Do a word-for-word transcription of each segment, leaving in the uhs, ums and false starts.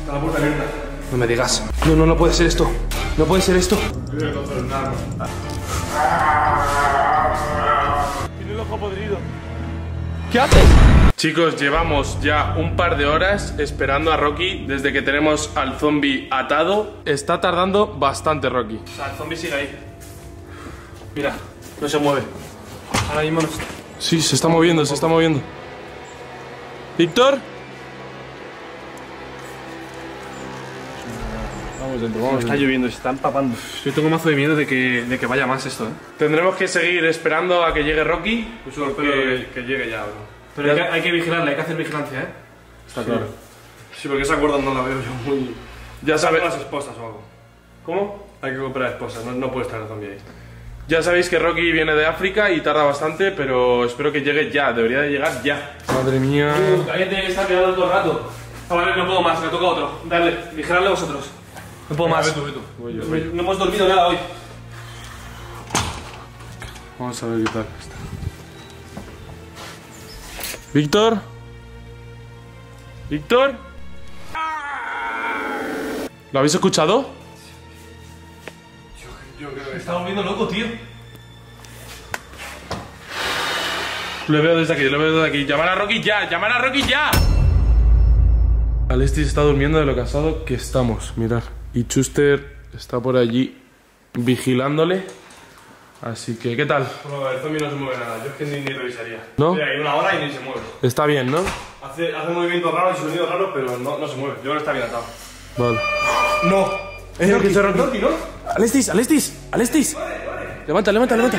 Está la puerta abierta. No me digas. No, no, no puede ser esto. No puede ser esto. Tiene el ojo podrido. ¿Qué haces? Chicos, llevamos ya un par de horas esperando a Rocky desde que tenemos al zombie atado. Está tardando bastante, Rocky. O sea, el zombie sigue ahí. Mira, no se mueve. Ahora mismo no está. Sí, se está moviendo, se está moviendo. ¿Víctor? Vamos dentro, vamos Está dentro. lloviendo, se está empapando. Yo tengo mazo de miedo de que, de que vaya más esto, ¿eh? Tendremos que seguir esperando a que llegue Rocky. Pues solo porque- espero que, que llegue ya, bro. Pero hay que, hay que vigilarle, hay que hacer vigilancia, ¿eh? Está claro. Sí, porque esa cuerda no la veo yo muy... Ya Sabe sabes. las esposas o algo. ¿Cómo? Hay que comprar esposas, no, no puede estar el zombie ahí. Ya sabéis que Rocky viene de África y tarda bastante, pero espero que llegue ya. Debería de llegar ya. Madre mía. Uh, alguien tiene que estar mirando todo el rato. Ah, vale, no puedo más, me toca otro. Dale, vigiladle vosotros. No puedo más. Ve tú, ve tú. Voy yo, voy yo. No hemos dormido nada hoy. Vamos a ver qué tal está. ¿Víctor? ¿Víctor? ¿Lo habéis escuchado? Yo creo que está volviendo loco, tío. Lo veo desde aquí, lo veo desde aquí. ¡Llamar a Rocky ya! ¡Llamar a Rocky ya! Alestis está durmiendo de lo cansado que estamos, mirad. Y Chuster está por allí vigilándole. Así que, ¿qué tal? Bueno, el zombie no se mueve nada, yo es que ni, ni revisaría. ¿No? Mira, hay una hora y ni se mueve. Está bien, ¿no? Hace, hace movimientos raros y sonidos raros, pero no, no se mueve. Yo creo que está bien atado. Vale. ¡No! Es Rocky, es Rocky. Rocky, ¿no? Alestis, Alestis, Alestis. Levanta, levanta, levanta.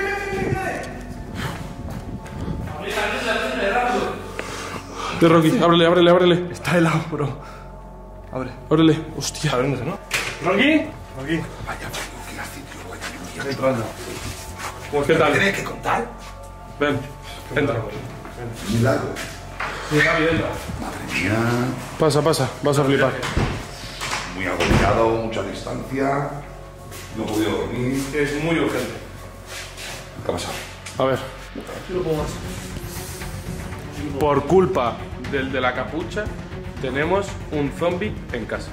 De Rocky, ábrele, ábrele, ábrele. Está helado, bro. Abre. Ábrele. Hostia. Abriéndose, ¿no? ¿Rocky? Rocky. Vaya, ¿qué hace, tío? Vaya lluvia. Está entrando. ¿Qué tal? ¿Tienes que contar? Ven, entra. Milagro. Sí, Gaby, entra. Madre mía. Pasa, pasa, vas a flipar. Muy agobiado, mucha distancia. No he podido dormir. Es muy urgente. ¿Qué ha pasado? A ver. Yo no puedo más. Por culpa del de la capucha, tenemos un zombie en casa.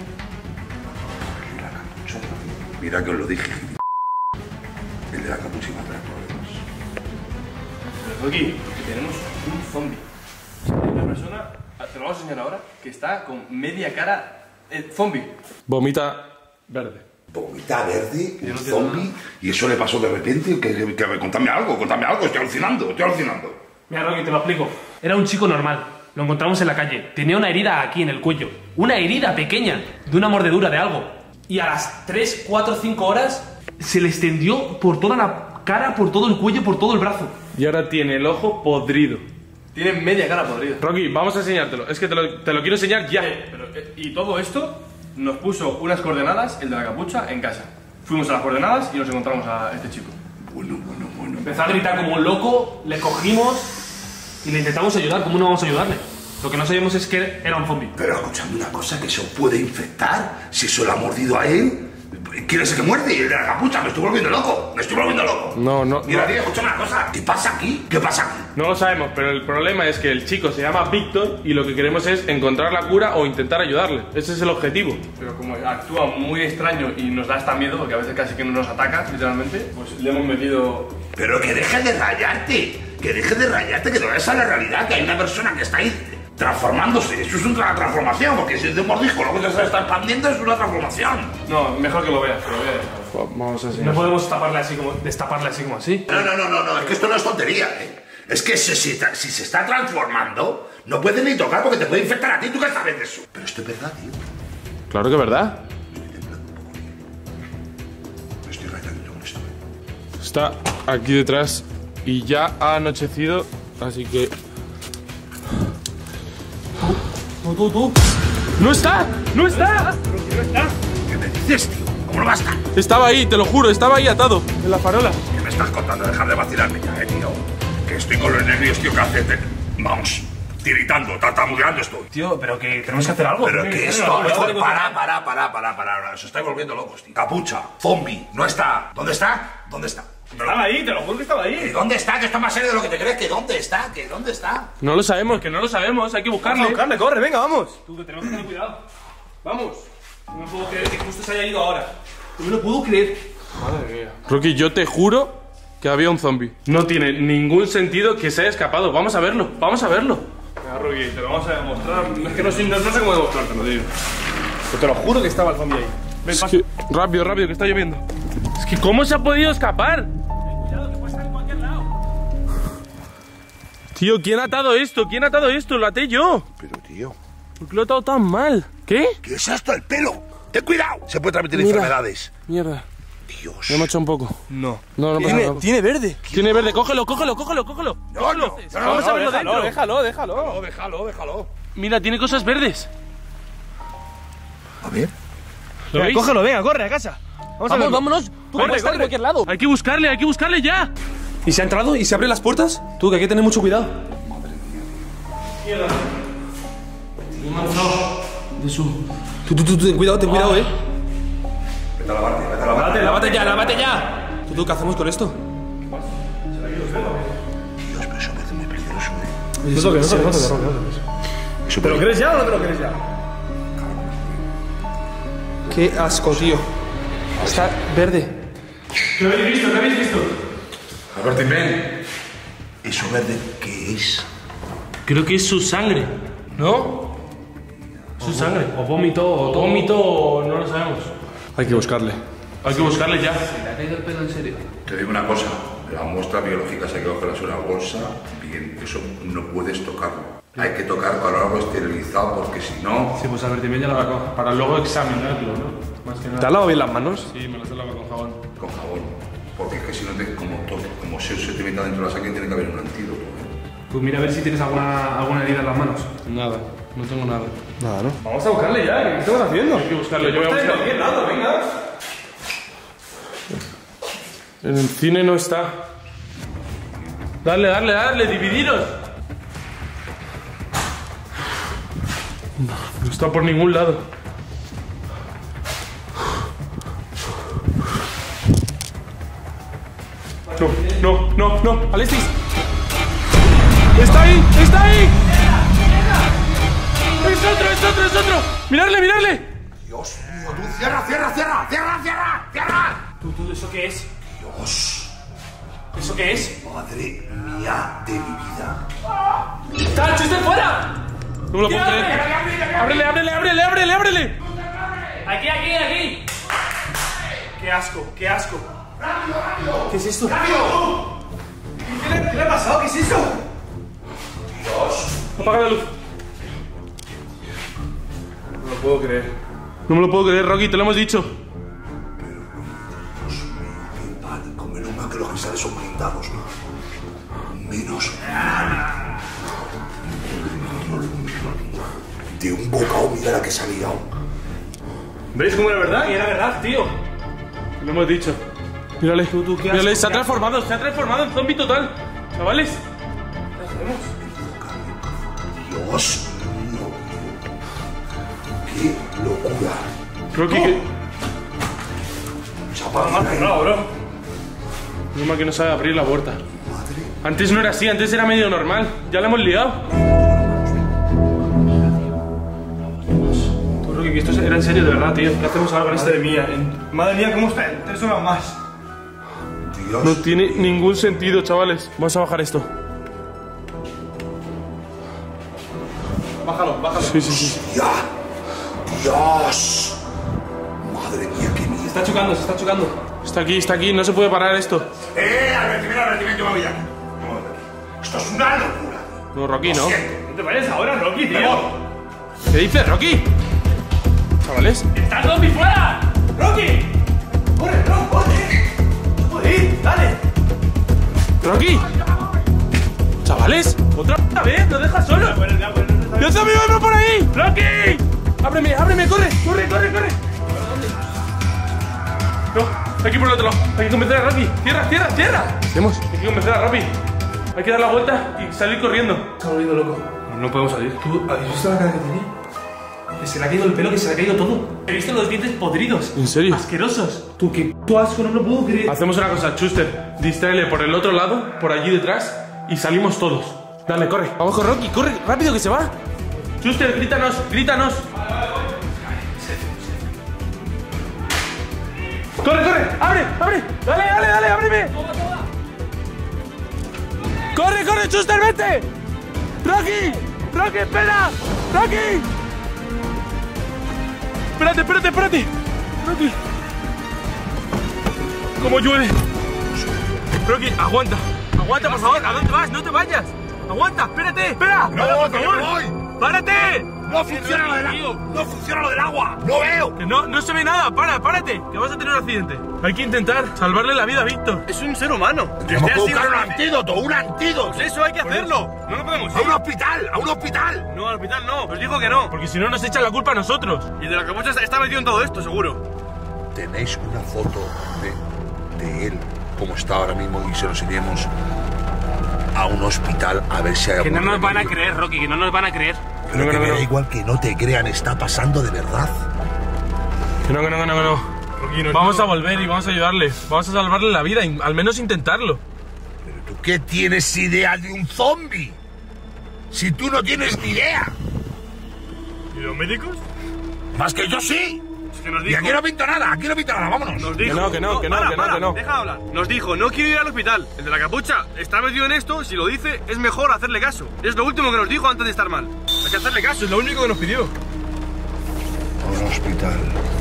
La capucha. Mira que os lo dije. El de la capucha iba a traer problemas. Rocky, tenemos un zombie. Hay una persona, te lo vamos a enseñar ahora, que está con media cara eh, zombie. Vomita verde. Vomita verde, Yo un no entiendo zombie, y eso le pasó de repente. Que, que, que- contadme algo, contadme algo, estoy alucinando, estoy alucinando. Mira, Rocky, te lo explico. Era un chico normal. Lo encontramos en la calle. Tenía una herida aquí en el cuello. Una herida pequeña, de una mordedura de algo. Y a las tres, cuatro, cinco horas se le extendió por toda la cara, por todo el cuello, por todo el brazo. Y ahora tiene el ojo podrido. Tiene media cara podrida. Rocky, vamos a enseñártelo. Es que te lo, te lo quiero enseñar ya. Eh, pero, eh, y todo esto nos puso unas coordenadas, el de la capucha, en casa. Fuimos a las coordenadas y nos encontramos a este chico. Bueno, bueno, bueno. Empezó a gritar como un loco, le cogimos y le intentamos ayudar. ¿Cómo no vamos a ayudarle? Lo que no sabíamos es que era un zombie. Pero escuchadme una cosa, que se os puede infectar. Si eso le ha mordido a él, ¿quién es el que muerde? Y el de la capucha, me estoy volviendo loco, me estoy volviendo loco. No, no, Mira, no. tío, escúchame una cosa. ¿Qué pasa aquí? ¿Qué pasa aquí? No lo sabemos, pero el problema es que el chico se llama Víctor y lo que queremos es encontrar la cura o intentar ayudarle. Ese es el objetivo. Pero como actúa muy extraño y nos da hasta miedo, porque a veces casi que no nos ataca, literalmente, pues le hemos metido... Pero que dejes de rayarte, que dejes de rayarte, que no ves a la realidad, que hay una persona que está ahí transformándose. Eso es una transformación, porque si es de un mordisco, lo que se está expandiendo es una transformación. No, mejor que lo veas, que lo veas. Vamos a No enseñar. podemos taparle así como... destaparle así como así. No, no, no, no, no, es que esto no es tontería, ¿eh? Es que si, si, si se está transformando, no puedes ni tocar porque te puede infectar a ti, ¿tú qué sabes de eso? Pero esto es verdad, tío. Claro que es verdad. Me estoy rayando con esto. Está aquí detrás y ya ha anochecido, así que... Tú, tú, tú. ¡No está! ¡No está! ¿No está? ¿Qué me dices, tío? ¿Cómo no va a estar? Estaba ahí, te lo juro, estaba ahí atado, en la farola. ¿Qué me estás contando? Dejar de vacilarme ya, eh, tío. Que estoy con los nervios, tío, que hace... te- Vamos, tiritando, tartamudeando estoy. Tío, pero que tenemos que hacer algo. Pero ¿Qué? que ¿Qué? esto, ¿Algo? esto, ¿Algo? para, para, para, para, para, os estáis volviendo locos, tío. Capucha, zombie, no está. ¿Dónde está? ¿Dónde está? Estaba ahí, te lo juro que estaba ¿Que ahí. dónde está? Que está más serio de lo que te crees. ¿Que dónde está? ¿Que dónde está? No lo sabemos, que no lo sabemos, hay que buscarle. Vamos a buscarle, corre, venga, vamos. Tú, que tenemos que tener cuidado. Vamos. No me puedo creer que justo se haya ido ahora. No me lo puedo creer. Madre mía. Rocky, yo te juro que había un zombie. No tiene ningún sentido que se haya escapado. Vamos a verlo, vamos a verlo. Venga, Rocky, te lo vamos a demostrar. Es que no sé, no, no sé cómo demostrártelo, tío. Pero te lo juro que estaba el zombie ahí. Ven, Es pasa. que, rápido, rápido, que está lloviendo. Es que, ¿cómo se ha podido escapar? Cuidado, que puede estar en cualquier lado. Tío, ¿quién ha atado esto? ¿Quién ha atado esto? Lo até yo. Pero, tío, ¿Por qué lo he atado tan mal? ¿Qué? ¿qué es esto? El pelo. Ten cuidado. Se puede transmitir Mira. enfermedades. Mierda, Dios. me he manchado un poco. No. No, no pasa Tiene, nada. tiene verde. Tiene verde, cógelo, cógelo, cógelo, cógelo. No, no. Vamos a verlo déjalo, dentro. déjalo, déjalo. No, déjalo, déjalo. Mira, tiene cosas verdes. A ver. ¿Lo veis? Cógelo, venga, corre a casa. Vamos, a Vamos, verlo. vámonos. Tú, Corre, puede estar en corre. cualquier lado. Hay que buscarle, hay que buscarle ya. ¿Y se ha entrado? ¿Y se abren las puertas? Tú, que hay que tener mucho cuidado. De su... Tú, tú, tú, ten cuidado, ten cuidado, eh. Vete a lavarte, vete a lavarte. Lávate, lávate ya, lávate ya. Tú, tú, ¿qué hacemos con esto? Dios, pero eso parece muy peligroso, eh. No toques, no toques, no Eso ¿Te lo parece- crees ya o no te lo crees ya? Qué asco, tío. Está verde. ¿Qué habéis visto? ¿Qué habéis visto? Alberto, ven. ¿Eso verde qué es? Creo que es su sangre, ¿no? Su sangre. O vómito o todo. Vómito o no lo sabemos. Hay que buscarle. Hay que buscarle ya. ¿Le ha caído el pelo en serio? Te digo una cosa. Las muestras biológicas hay que cogerlas en una bolsa. Bien, eso no puedes tocarlo. Hay que tocar con algo esterilizado porque si no... Sí, pues advertimiento ya lo va a Para luego examinarlo, ¿no? Más que ¿Te nada. has lavado bien las manos? Sí, me las he lavado con jabón. Con jabón. Porque es que si no te... Como, todo, como se, se te meta dentro de la sangre tiene que haber un antídoto. ¿eh? Pues mira a ver si tienes alguna, alguna herida en las manos. Nada, no tengo nada. Nada, ¿no? Vamos a buscarle ya, ¿qué estamos haciendo? Hay que buscarle, yo voy a Está en buscar. cualquier lado, venga. En el cine no está. Dale, dale, dale, dividiros. No está por ningún lado. No, no, no, no, Alexis. ¡Está ahí! ¡Está ahí! ¡Es otro, es otro, es otro! ¡Mirarle, mirarle! Dios mío, tú cierra, cierra, cierra, cierra, cierra, cierra. ¿Tú, tú, eso qué es? Dios, ¿Eso qué es? madre mía de mi vida. ¡Tacho, estoy fuera! No me lo puedo creer. ¡Ábrele, ábrele, ábrele, ábrele, ábrele! ¡Aquí, aquí, aquí! ¡Qué asco, qué asco! ¿Qué es esto? ¿Qué le, qué le ha pasado? ¿Qué es eso? Apaga la luz. No lo puedo creer. No me lo puedo creer, Rocky, te lo hemos dicho. Qué pánico, menos mal que los cristales son blindados. Menos mal. De un bocado, mira la que se ha liado. ¿Veis cómo era verdad? Y era verdad, tío. Te lo hemos dicho. Mírale, Tú, tú, qué mírale, asco, se ha qué transformado, se ha transformado en zombie total. Chavales, Dios mío. Qué locura. Rocky, que... Se ha apagado. No, bro. Menos mal que no sabe abrir la puerta. Antes no era así, antes era medio normal. Ya la hemos liado. Tú, Rocky, que esto era en serio, de verdad, tío. ¿Qué hacemos ahora con esto? Madre mía, en- madre mía, ¿cómo está? En tres horas más. Dios. No tiene ningún sentido, chavales. Vamos a bajar esto. Bájalo, bájalo. Sí, sí, sí. Ya. Dios. Madre mía, qué miedo. Se está chocando, se está chocando. Está aquí, está aquí, no se puede parar esto. Eh, Albertimento, Albertimento, yo me voy de aquí. Yo me voy de aquí. Esto es una locura. No, Rocky, no. Siento. No te vayas ahora, Rocky, tío. ¿Qué dices, Rocky? Chavales. ¡Está el zombie fuera! ¡Rocky! ¡Corre, no, corre! ¡Puedes ir! ¡Dale! ¡Rocky! Chavales, otra vez, nos dejas solos. ¡Yo también voy por ahí! ¡Rocky! ¡Ábreme, ábreme! ¡Corre! ¡Corre, corre, corre! No, aquí por el otro lado. Hay que convencer a Rocky. ¡Cierra, cierra, cierra! Hacemos. Hay que convencer a Rocky. Hay que dar la vuelta y salir corriendo. Se ha volvido loco. No podemos salir. ¿Tú has visto la cara que tenía? Que se le ha caído el pelo, que se le ha caído todo. He visto los dientes podridos. ¿En serio? Asquerosos. Tú, qué puto asco, no me lo puedo creer. Hacemos una cosa, Chuster. Distráele por el otro lado, por allí detrás, y salimos todos. Dale, corre. Vamos con Rocky, corre, rápido que se va. Chuster, grítanos, grítanos. Corre, corre, abre, abre. Dale, dale, dale, ábreme. Corre, corre, Chuster, vete. Rocky, Rocky, espera. Rocky. Espérate, espérate, espérate. Rocky. ¿Cómo llueve? Rocky, aguanta. Aguanta, por favor. ¿A dónde vas? No te vayas. Aguanta, espérate. Espera. No, por que favor. me voy. ¡Párate! No funciona lo del agua. No funciona lo del agua. No veo. Que no, no se ve nada. Para, párate. Que vas a tener un accidente. Hay que intentar salvarle la vida a Víctor. Es un ser humano. Tenemos que buscar un antídoto, un antídoto. Pues eso hay que hacerlo. No lo podemos A ir. un hospital, a un hospital. No, al hospital no. Os dijo que no. Porque si no nos echan la culpa a nosotros. Y el de la capucha está- está metido en todo esto, seguro. Tenéis una foto de, de él, como está ahora mismo, y se lo enseñemos a un hospital a ver si hay Que no algún nos van a remedio. creer, Rocky, que no nos van a creer. Pero No, que no, me no. da igual que no te crean, está pasando de verdad. Que no, que no, que no, que no. Rocky, no- Vamos a volver y vamos a ayudarle. Vamos a salvarle la vida, in- al menos intentarlo. Pero tú, ¿qué tienes idea de un zombie? Si tú no tienes ni idea. ¿Y los médicos? Más que yo sí. Es que nos Y dijo. aquí no pinto nada, aquí no pinto nada, vámonos. Nos dijo. Que no, que no, que no, para, que no, para, que no. Deja de hablar. Nos dijo, no quiero ir al hospital. El de la capucha está metido en esto. Si lo dice, es mejor hacerle caso. Es lo último que nos dijo antes de estar mal. Hay que hacerle caso, es lo único que nos pidió. A un hospital.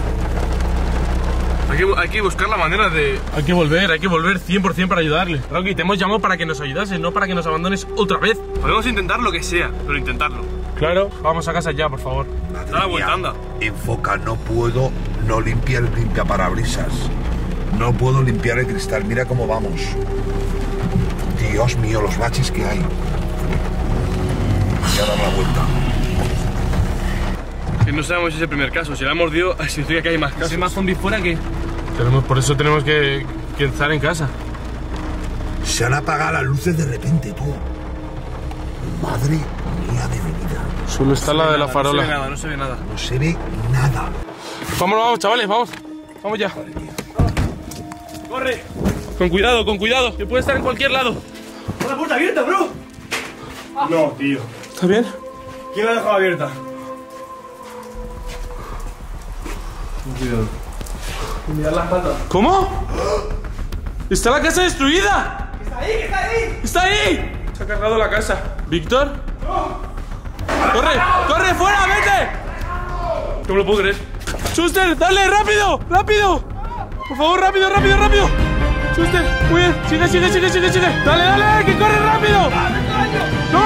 Hay que, hay que buscar la manera de. Hay que volver, hay que volver cien por cien para ayudarle. Rocky, te hemos llamado para que nos ayudases, no para que nos abandones otra vez. Podemos intentar lo que sea, pero intentarlo. Claro. Vamos a casa ya, por favor. Madre Da la vuelta, mía. anda. Enfoca, no puedo no limpiar el limpiaparabrisas. No puedo limpiar el cristal, mira cómo vamos. Dios mío, los baches que hay. Voy a dar la vuelta. Que no sabemos si es el primer caso. Si la hemos mordido, significa que hay más Si casos. hay más zombies fuera, que Tenemos, por eso tenemos que, que estar en casa. Se han apagado las luces de repente, tú. Madre mía de mi vida. Solo está la de la No se ve farola. nada, no se ve nada. No se ve nada. Vámonos, vamos, chavales, vamos. Vamos ya. ¡Corre! Con cuidado, con cuidado, que puede estar en cualquier lado. ¡Con la puerta abierta, bro! No, tío. ¿Está bien? ¿Quién la ha dejado abierta? mirar la espalda. ¿Cómo? ¡Está la casa destruida! ¡Está ahí, está ahí! ¡Está ahí! Se ha cargado la casa. ¿Víctor? ¡Corre! ¡Corre, fuera! ¡Vete! No me lo puedo creer. ¡Chuster, dale, rápido! ¡Rápido! Por favor, rápido, rápido, rápido. Chuster, muy bien. Sigue, sigue, sigue, sigue, sigue. Dale, dale, que corre rápido. ¡No!